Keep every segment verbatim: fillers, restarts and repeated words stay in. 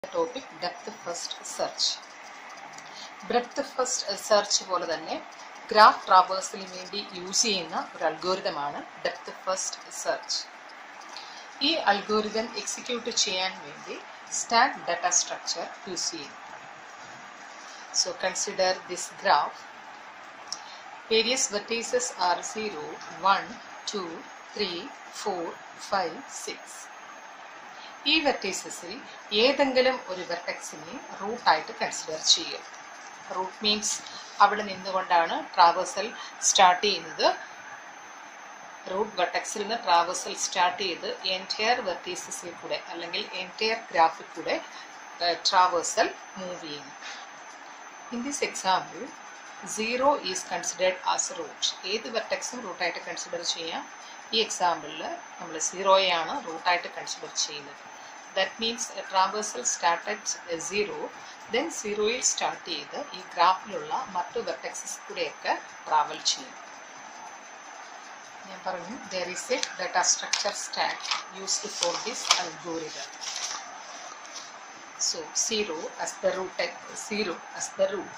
topic depth first search. Breadth first search പോലെ തന്നെ graph ട്രാവേഴ്സലിന് വേണ്ടി യൂസ് ചെയ്യുന്ന ഒരു അൽഗോരിതമാണ് ഡെപ്ത് ഫസ്റ്റ് സെർച്ച്. ഈ അൽഗോരിതം എക്സിക്യൂട്ട് ചെയ്യാൻ വേണ്ടി സ്റ്റാക്ക് ഡാറ്റ സ്ട്രക്ചർ യൂസ് ചെയ്യും. So consider this graph. Various vertices are zero, one, two, three, four, five, six. ഈ വെർട്ടീസസിൽ ഏതെങ്കിലും ഒരു വെർട്ടെക്സിനെ റൂട്ടായിട്ട് കൺസിഡർ ചെയ്യും. റൂട്ട് മീൻസ് അവിടെ നിന്നുകൊണ്ടാണ് ട്രാവേഴ്സൽ സ്റ്റാർട്ട് ചെയ്യുന്നത്. റൂട്ട് വെർട്ടെക്സിൽ നിന്ന് ട്രാവേഴ്സൽ സ്റ്റാർട്ട് ചെയ്ത് എൻറ്റയർ വെർട്ടീസസിൽ കൂടെ അല്ലെങ്കിൽ എൻറ്റയർ ഗ്രാഫിൽ കൂടെ ട്രാവേഴ്സൽ മൂവ് ചെയ്യുന്നു. In this example, zero is considered as a root. ഏത് വെർട്ടെക്സും റൂട്ടായിട്ട് കൺസിഡർ ചെയ്യാം. ഈ എക്സാമ്പിളിൽ നമ്മൾ സീറോയാണ് റൂട്ടായിട്ട് കൺസിഡർ ചെയ്യുന്നത്. That means traversal start at zero, then സീറോയിൽ സ്റ്റാർട്ട് ചെയ്ത് ഈ ഗ്രാഫിലുള്ള മറ്റു വെർട്ടെക്സസ് കൂടെയൊക്കെ ട്രാവൽ ചെയ്യും. ഞാൻ പറഞ്ഞു there is a data structure stack used for this algorithm. So zero as the root, zero as the root.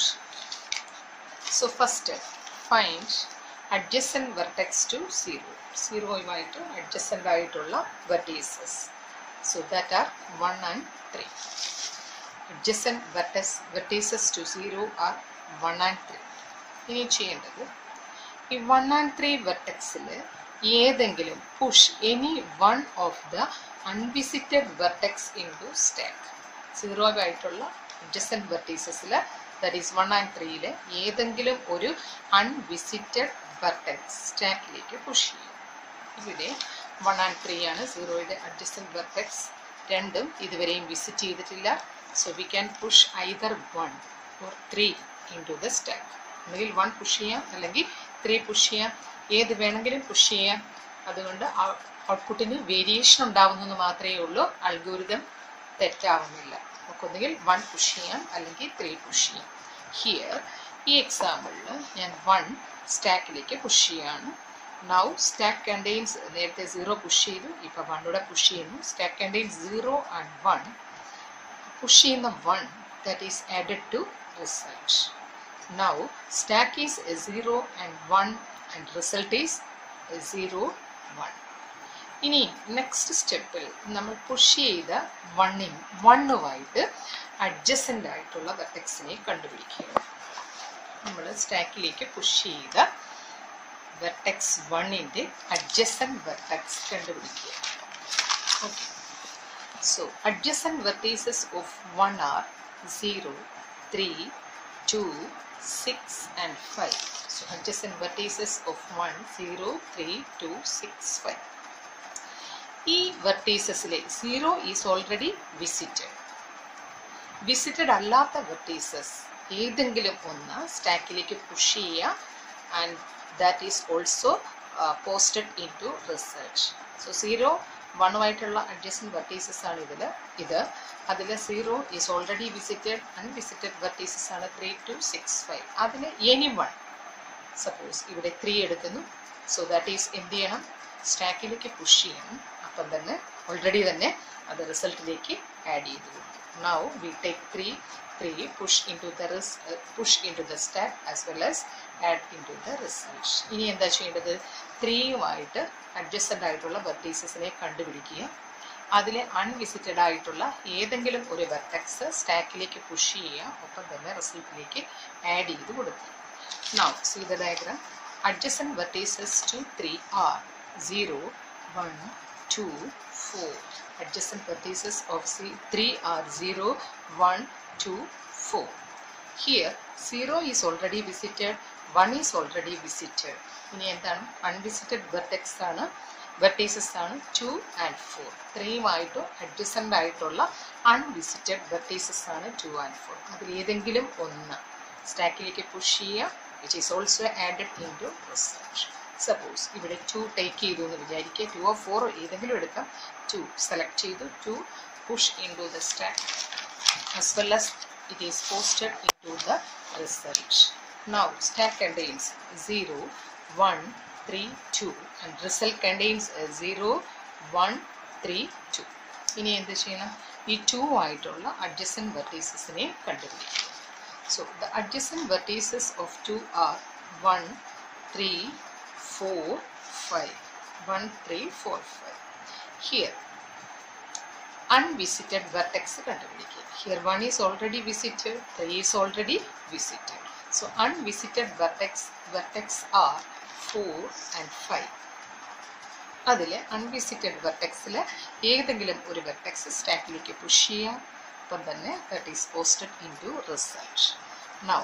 So first step, find adjacent vertex to zero. Zero ആയിട്ട് adjacent ആയിട്ടുള്ള vertices. So that are one and three. Adjacent vertex, vertices to zero are one and three. ഇനി ചെയ്യേണ്ടത് ഈ one and three vertexിൽ ഏതെങ്കിലും push any one of the unvisited vertex into stack. Zero ആയിട്ടുള്ള adjacent വെർട്ടീസസിൽ that is one and ത്രീയിൽ ഏതെങ്കിലും ഒരു unvisited vertex സ്റ്റാക്കിലേക്ക് പുഷ് ചെയ്യും. ഇവിടെ വൺ ആൻഡ് ത്രീ ആണ് സീറോയുടെ അഡ്ജസൻറ്റ് വെർട്ടെക്സ്. രണ്ടും ഇതുവരെയും വിസിറ്റ് ചെയ്തിട്ടില്ല. So we can push either one or three into the stack. ഒന്നുകിൽ വൺ പുഷ് ചെയ്യാം അല്ലെങ്കിൽ ത്രീ പുഷ് ചെയ്യാം. ഏത് വേണമെങ്കിലും പുഷ് ചെയ്യാം. അതുകൊണ്ട് ഔട്ട്പുട്ടിന് വേരിയേഷൻ ഉണ്ടാവുന്നെന്ന് മാത്രമേ ഉള്ളൂ. അൽഗോരിതം തെറ്റാവുന്നില്ല. നമുക്കൊന്നുകിൽ വൺ പുഷ് ചെയ്യാം അല്ലെങ്കിൽ ത്രീ പുഷ് ചെയ്യാം. ഹിയർ ഈ എക്സാമ്പിളിൽ ഞാൻ വൺ സ്റ്റാക്കിലേക്ക് പുഷ് ചെയ്യാണ്. നൗ സ്റ്റാക്ക് കണ്ടെയ്ൻസ്, നേരത്തെ സീറോ പുഷ് ചെയ്തു, ഇപ്പോൾ വണ്ണൂടെ പുഷ് ചെയ്യുന്നു. Stack contains zero and one. Push ചെയ്യുന്ന one that is added to result. Now stack is zero and one and result is zero one. ഇനി next സ്റ്റെപ്പിൽ നമ്മൾ പുഷ് ചെയ്ത വണ്ണിന് വണ്ണുമായിട്ട് അഡ്ജസൻ്റ് ആയിട്ടുള്ള വെർട്ടെക്സിനെ കണ്ടുപിടിക്കുക. നമ്മൾ സ്റ്റാക്കിലേക്ക് പുഷ് ചെയ്ത വെർട്ടെക്സ് വണ്ണിൻ്റെ അഡ്ജസൻ്റ് വെർട്ടെക്സ് കണ്ടുപിടിക്കുക. Okay, so adjacent vertices of one are zero, three, two, six and five. So adjacent vertices of one zero, three, two, six, five. ഈ വെർട്ടീസസിലെ zero is already visited. Visited അല്ലാത്ത vertices ഏതെങ്കിലും ഒന്ന് സ്റ്റാക്കിലേക്ക് push ചെയ്യുക. And that is also posted into result. So zero വണ്ണുമായിട്ടുള്ള adjacent vertices ആണ് ഇതിൽ. ഇത് അതിൽ zero is already visited. Unvisited vertices ആണ് ത്രീ ടു സിക്സ് ഫൈവ്. അതിൽ എനി വൺ, സപ്പോസ് ഇവിടെ ത്രീ എടുക്കുന്നു. സോ ദാറ്റ് ഈസ് എന്ത് ചെയ്യണം, സ്റ്റാക്കിലേക്ക് പുഷ് ചെയ്യണം. അപ്പം തന്നെ ഓൾറെഡി തന്നെ അത് റിസൾട്ടിലേക്ക് ആഡ് ചെയ്തു. Now we take three, three push into the res push into the stack as well as add into the result. ഇനി എന്താ ചെയ്യേണ്ടത്, ത്രീയുമായിട്ട് അഡ്ജസ്റ്റൻ്റ് ആയിട്ടുള്ള വെർട്ടീസസിനെ കണ്ടുപിടിക്കുക. അതിൽ അൺവിസിറ്റഡ് ആയിട്ടുള്ള ഏതെങ്കിലും ഒരു വെർട്ടെക്സ് സ്റ്റാക്കിലേക്ക് പുഷ് ചെയ്യുക. ഒപ്പം തന്നെ റിസൾട്ടിലേക്ക് ആഡ് ചെയ്ത് കൊടുക്കുക. Now see the diagram. Adjacent vertices two three are zero, one, two, four. Adjacent vertices of C three are zero, one, two, four. Here zero is already visited, one is already visited. ഇനി എന്താണ്, unvisited vertex ആണ്, vertices ആണ് two and four. ത്രീയുമായിട്ടും adjacent ആയിട്ടുള്ള unvisited vertices ആണ് two and four. അതിൽ ഏതെങ്കിലും ഒന്ന് സ്റ്റാക്കിലേക്ക് പുഷ് ചെയ്യുക. Which is also added into result. Suppose ഇവിടെ ടു ടേക്ക് ചെയ്തു എന്ന് വിചാരിക്കുക. ടു ഓർ ഫോർ ഏതെങ്കിലും എടുക്കാം. ടു സെലക്ട് ചെയ്തു. Two push into the stack as well as it is posted into the result. Now stack contains zero, one, three, two and result contains zero, one, three, two. ഇനി എന്ത് ചെയ്യണം, ഈ to ആയിട്ടുള്ള adjacent vertices നെ കണ്ടുപിടിക്കുക. So the adjacent vertices of two are one, three, four, five. one, three, four, five. Here unvisited vertex കണ്ടുപിടിക്കുക. Here one is already visited, three is already visited. So unvisited vertex vertex are four and five. അതിലെ unvisited വെർട്ടെക്സിൽ ഏതെങ്കിലും ഒരു vertex സ്റ്റാക്കിലേക്ക് push ചെയ്യാം. അപ്പം തന്നെ that is posted into result. Now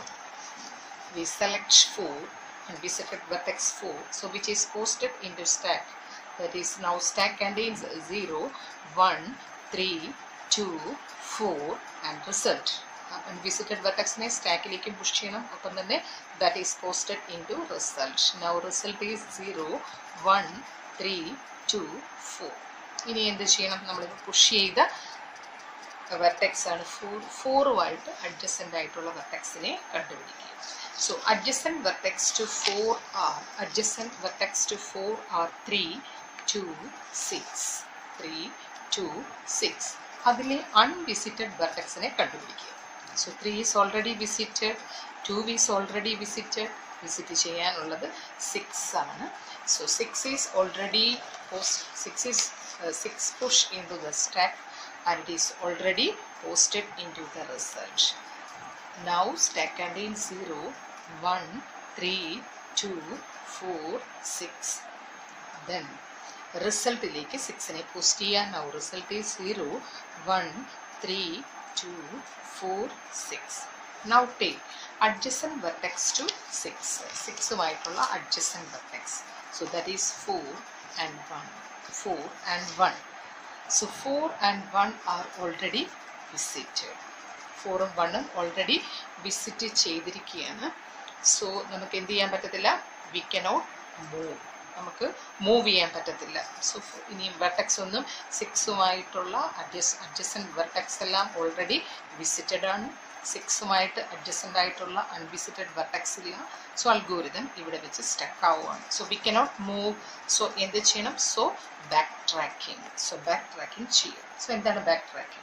we select four unvisited vertex four, so which is posted into stack. That is now stack contains zero, one, three, two, four and result. Unvisited vertex ne stack like push cheyanam, appo thanne that is posted into result. Now result is zero, one, three, two, four. ഇനി എന്ത് ചെയ്യണം? നമ്മൾ push ചെയ്ത vertex ആണ് four ഫോറുമായിട്ട് adjacent ആയിട്ടുള്ള വെർട്ടെക്സിനെ കണ്ടുപിടിക്കുക. So adjacent vertex to four are adjacent vertex to four are three, two, six. three, two, six. അതിലെ unvisited vertex നെ കണ്ടുപിടിക്കുക. So three is already visited, two is already visited. Visit ചെയ്യാനുള്ളത് six ആണ്. So six is already post six is uh, six push into the stack and it is already posted into the result. Now stack contains zero, one, three, two, four, six. Then result like six ne post cheya. Now result is zero, one, three, two, four, six. Now take adjacent vertex to six. six ആയിട്ടുള്ള adjacent vertex. So that is four and one. four and one. So four and one are already visited. four ഉം one ഉം already visit ചെയ്തിരിക്കുകയാണ്. So നമുക്ക് എന്ത് ചെയ്യാൻ പറ്റത്തില്ല? We cannot move. നമുക്ക് move ചെയ്യാൻ പറ്റത്തില്ല. സോ ഇനിയും വെർട്ടെക്സ് ഒന്നും സിക്സുമായിട്ടുള്ള അഡ്ജസ് അഡ്ജസൻറ്റ് വെർട്ടെക്സ് എല്ലാം ഓൾറെഡി വിസിറ്റഡ് ആണ്. സിക്സുമായിട്ട് അഡ്ജസൻ്റ് ആയിട്ടുള്ള അൺവിസിറ്റഡ് വെർട്ടെക്സ് ഇല്ല. സോ അൽഗോരിതം ഇവിടെ വെച്ച് സ്റ്റക്ക് ആവുകയാണ്. So we cannot move. So എന്ത് ചെയ്യണം? So backtracking. So backtracking ചെയ്യും. സോ എന്താണ് ബാക്ക് ട്രാക്കിംഗ്?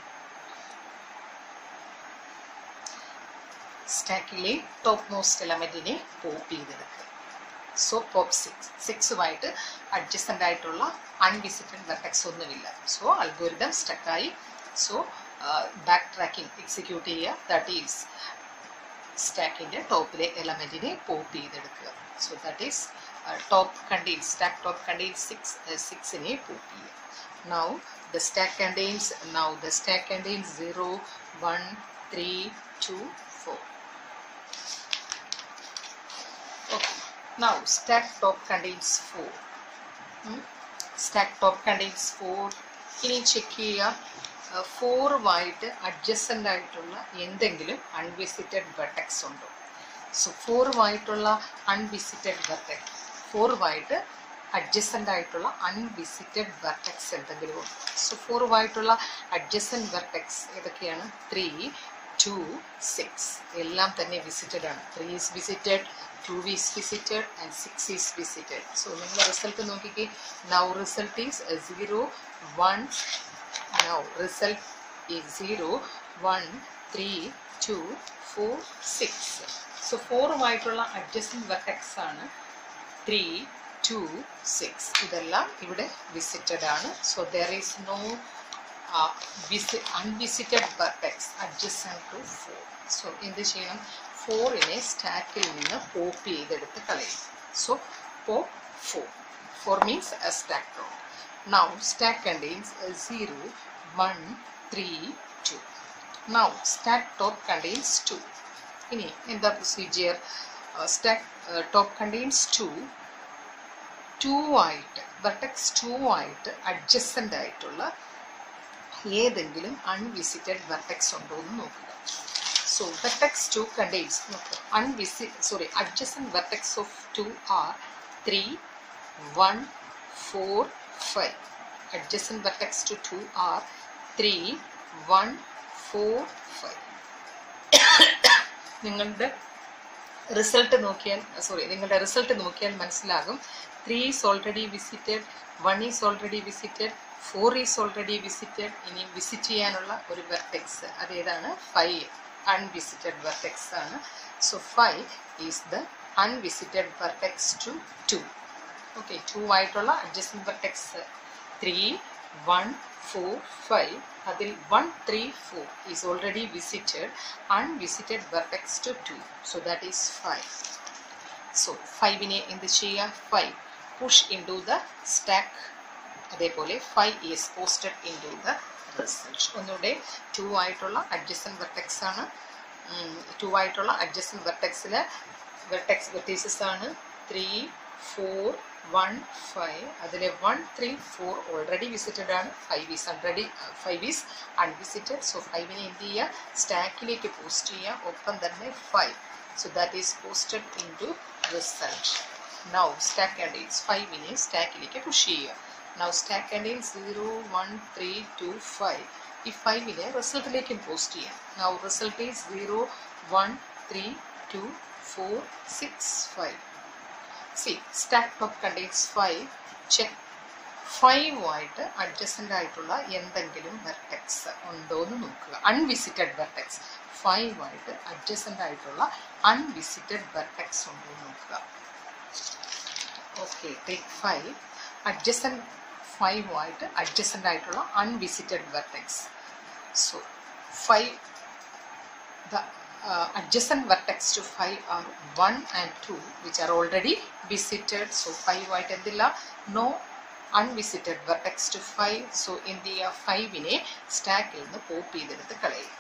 സ്റ്റാക്കിലെ ടോപ്പ് മോസ്റ്റ് എലമെൻറ്റിനെ പോപ്പ് ചെയ്തെടുക്കുക. സോ പോപ്പ് സിക്സ് സിക്സുമായിട്ട് അഡ്ജസ്റ്റൻ്റ് ആയിട്ടുള്ള അൺവിസിറ്റഡ് വെർട്ടെക്സ് ഒന്നുമില്ല. സോ അൽഗോരിതം സ്റ്റക്കായി. സോ ബാക്ക് ട്രാക്കിംഗ് എക്സിക്യൂട്ട് ചെയ്യുക. ദാറ്റ് ഈസ് സ്റ്റാക്കിൻ്റെ ടോപ്പിലെ എലമെൻറ്റിനെ പോപ്പ് ചെയ്തെടുക്കുക. So that is top contains stack top contains six സിക്സിനെ പോപ്പ് ചെയ്യുക. Now the stack contains now the stack contains zero, one, three, two, four. Okay. Now stack top contains four. Hmm? Stack top contains four. ഇനി check ചെയ്യുക ഫോറുമായിട്ട് adjacent ആയിട്ടുള്ള എന്തെങ്കിലും unvisited vertex ഉണ്ടോ. So ഫോറുമായിട്ടുള്ള unvisited vertex ഫോറുമായിട്ട് adjacent ആയിട്ടുള്ള unvisited vertex എന്തെങ്കിലും ഉണ്ടോ. സോ ഫോറുമായിട്ടുള്ള അഡ്ജസൻ്റ് വെർട്ടെക്സ് ഏതൊക്കെയാണ്? ത്രീ, ടു, സിക്സ് എല്ലാം തന്നെ വിസിറ്റഡ് ആണ്. Three is visited, two is visited and six is visited. So നിങ്ങൾ റിസൾട്ട് നോക്കിക്കേ. Now result is zero, one. Now result is zero, one, three, two, four, six. So ഫോറുമായിട്ടുള്ള adjacent vertex ആണ് three, two, six. ഇതെല്ലാം ഇവിടെ visited ആണ്. So there is no Uh, visit, unvisited vertex adjacent to four. So എന്ത് ചെയ്യണം? ഫോറിനെ സ്റ്റാക്കിൽ നിന്ന് pop ചെയ്തെടുത്ത് കളയും. So pop four. Four means a stack top. Now stack contains zero, one, three, two. Now stack top contains two. ഇനി എന്താ procedure? Stack top contains two. Two ആയിട്ട് vertex two ആയിട്ട് അഡ്ജസൻ്റ് ആയിട്ടുള്ള ഏതെങ്കിലും അൺവിസിറ്റഡ് വെർട്ടെക്സ് ഉണ്ടോ എന്ന് നോക്കുക. So vertex two contains unvisi sorry adjacent vertex of two are three, one, four, five. Adjacent vertex to two are three, one, four, five. നിങ്ങളുടെ result നോക്കിയാൽ sorry നിങ്ങളുടെ result നോക്കിയാൽ മനസ്സിലാകും. Three is already visited, one is already visited, four is already visited. ഇനി visit ചെയ്യാനുള്ള ഒരു vertex അത് ഏതാണ്? ഫൈവ് അൺവിസിറ്റഡ് വെർട്ടെക്സ് ആണ്. So five is the unvisited vertex to two. Okay, two ആയിട്ടുള്ള adjacent vertex three one four five. അതിൽ one three four is already visited unvisited vertex to two. So that is five. സോ ഫൈവിനെ എന്ത് ചെയ്യുക? Five push into the stack. അതേപോലെ five is posted into the result. ഒന്നുകൂടെ two ആയിട്ടുള്ള adjacent vertex ആണ്. Two ആയിട്ടുള്ള adjacent വെർട്ടെക്സിൽ വെർട്ടെക്സ് വെർട്ടീസസ് ആണ് ത്രീ ഫോർ വൺ ഫൈവ്. അതിൽ one three four already visited ആണ്. Five is already five is unvisited. So ഫൈവിനെ എന്ത് ചെയ്യുക? സ്റ്റാക്കിലേക്ക് പോസ്റ്റ് ചെയ്യുക. ഒപ്പം തന്നെ five. So that is posted into result. Now stack contains ഫൈവിനെ സ്റ്റാക്കിലേക്ക് പുഷ് ചെയ്യുക. Now stack contains zero one three to five. ഈ ഫൈവിനെ റിസൾട്ടിലേക്കും പോസ്റ്റ് ചെയ്യാം. Now result is zero one three two four six five. See, stack top contains five. Check five ആയിട്ട് adjacent ആയിട്ടുള്ള എന്തെങ്കിലും വെർട്ടെക്സ് ഉണ്ടോ എന്ന് നോക്കുക. അൺവിസിറ്റഡ് വെർട്ടെക്സ് ഫൈവ് ആയിട്ട് അഡ്ജസൻ്റ് ആയിട്ടുള്ള അൺവിസിറ്റഡ് വെർട്ടെക്സ് ഉണ്ടോ എന്ന് നോക്കുക. Okay, take five. Adjacent five ആയിട്ട് അഡ്ജസൻ്റ് ആയിട്ടുള്ള unvisited vertex. So five the uh, adjacent vertex to five are one and two which are already visited. So five ആയിട്ട് എന്തില്ല? No unvisited vertex to five. So എന്ത് ചെയ്യുക? ഫൈവിനെ സ്റ്റാക്കിൽ നിന്ന് pop ചെയ്തെടുത്ത് കളയും.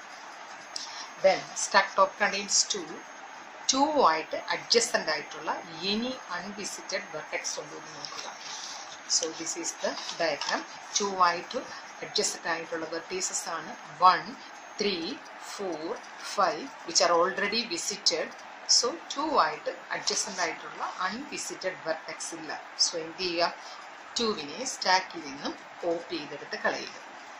Then stack top contains two. two ആയിട്ട് adjacent ആയിട്ടുള്ള any unvisited vertex ഉണ്ടോ എന്ന് നോക്കുക. So this is the diagram. two ആയിട്ട് അഡ്ജസൻ്റ് ആയിട്ടുള്ള വെർട്ടീസസ് ആണ് one three four five which are already visited. So two ആയിട്ട് അഡ്ജസൻ്റ് ആയിട്ടുള്ള അൺവിസിറ്റഡ് വെർട്ടെക്സ് ഇല്ല. സോ എന്ത് ചെയ്യുക? ടൂവിനെ സ്റ്റാക്കിൽ നിന്നും പോപ്പ് ചെയ്തെടുത്ത് കളയുക.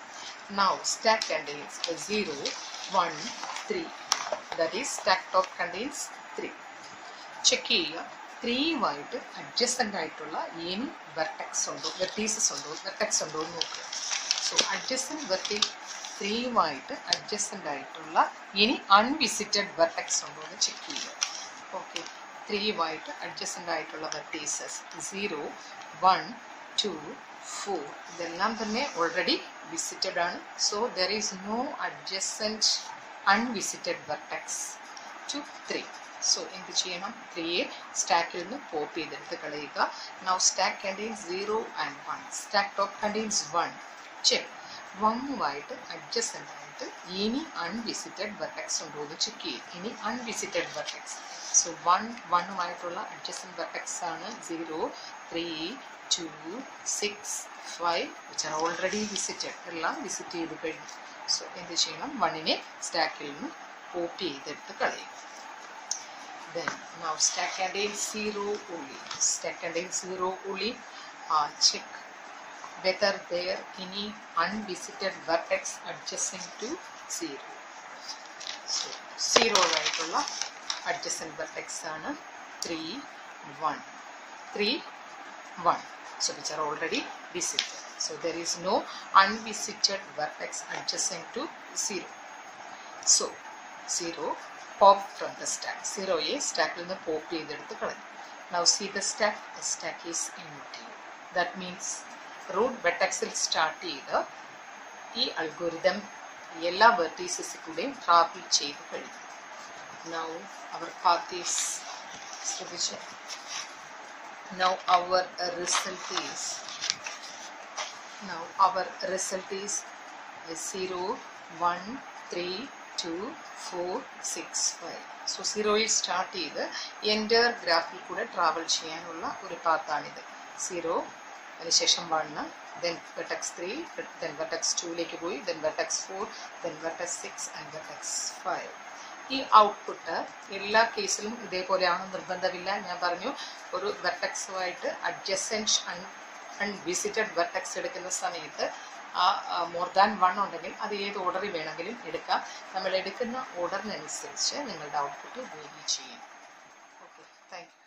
Now stack contains zero one three. That is stack top contains three. Check ചെയ്യുക ത്രീ ആയിട്ട് അഡ്ജസൻ്റ് ആയിട്ടുള്ള എനി വെർട്ടെക്സ് ഉണ്ടോ, വെർട്ടീസസ് ഉണ്ടോ, വെർട്ടെക്സ് ഉണ്ടോ എന്ന് നോക്കുക. സോ അഡ്ജസൻ്റ് വെർട്ടി ത്രീ ആയിട്ട് അഡ്ജസൻ്റ് ആയിട്ടുള്ള ഇനി അൺവിസിറ്റഡ് വെർട്ടെക്സ് ഉണ്ടോ എന്ന് ചെക്ക് ചെയ്യുക. ഓക്കെ, ത്രീ ആയിട്ട് അഡ്ജസൻ്റ് ആയിട്ടുള്ള vertices zero one two four ഇതെല്ലാം തന്നെ ഓൾറെഡി വിസിറ്റഡ് ആണ്. So there is no adjacent unvisited vertex to three. So എന്ത് ചെയ്യണം? ത്രീയെ സ്റ്റാക്കിൽ നിന്ന് പോപ്പ് ചെയ്തെടുത്ത് കളയുക. Now stack contains zero and one. Stack top contains one. Check വണ്ണുമായിട്ട് അഡ്ജസൻ്റ് ആയിട്ട് ഇനി അൺവിസിറ്റഡ് വെർട്ടെക്സ് ഉണ്ടോ എന്ന് ചെക്ക് ചെയ്യും. ഇനി അൺവിസിറ്റഡ് വെർട്ടെക്സ്. സോ വൺ വണ്ണുമായിട്ടുള്ള അഡ്ജസൻ്റ് വെർട്ടെക്സ് ആണ് zero three two six five which are already visited. എല്ലാം വിസിറ്റ് ചെയ്ത് കഴിഞ്ഞു. സോ എന്ത് ചെയ്യണം? വണ്ണിനെ സ്റ്റാക്കിൽ നിന്ന് പോപ്പ് ചെയ്തെടുത്ത് കളയും. Then now stack contains zero only. Stack contains zero only. Uh, check whether there any unvisited vertex adjacent to zero. So zero ആയിട്ടുള്ള adjacent vertex ആണ് three one. three one. So which are already visited. So there is no unvisited vertex adjacent to zero. So zero pop from the stack. zero a stack in the pop ചെയ്തെടുത്ത് കളഞ്ഞു. Now see the stack. The stack is empty. That means root vertexil start ചെയ്ത് ഈ algorithm എല്ലാ vertices കൂടെയും travel ചെയ്ത് കഴിഞ്ഞു. Now our path is ശ്രദ്ധിച്ചു. Now our result is now our result is zero one three two four six five. So സീറോയിൽ start ചെയ്ത് entire ഗ്രാഫിൽ കൂടെ ട്രാവൽ ചെയ്യാനുള്ള ഒരു പാത്താണിത്. സീറോ അതിനുശേഷം one, then vertex three, then vertex ടൂയിലേക്ക് പോയി, then vertex four, then vertex six and vertex five. ഈ ഔട്ട്പുട്ട് എല്ലാ കേസിലും ഇതേപോലെയാണെന്ന് നിർബന്ധമില്ല. ഞാൻ പറഞ്ഞു ഒരു വെർട്ടെക്സുമായിട്ട് അഡ്ജസൻറ്റ് അൺ അൺവിസിറ്റഡ് വെർട്ടെക്സ് എടുക്കുന്ന സമയത്ത് ആ മോർ ദാൻ വൺ ഉണ്ടെങ്കിൽ അത് ഏത് ഓർഡറിൽ വേണമെങ്കിലും എടുക്കാം. നമ്മൾ എടുക്കുന്ന ഓർഡറിനനുസരിച്ച് നിങ്ങളുടെ ഔട്ട്പുട്ട് വേരി ചെയ്യും. Okay, thank U.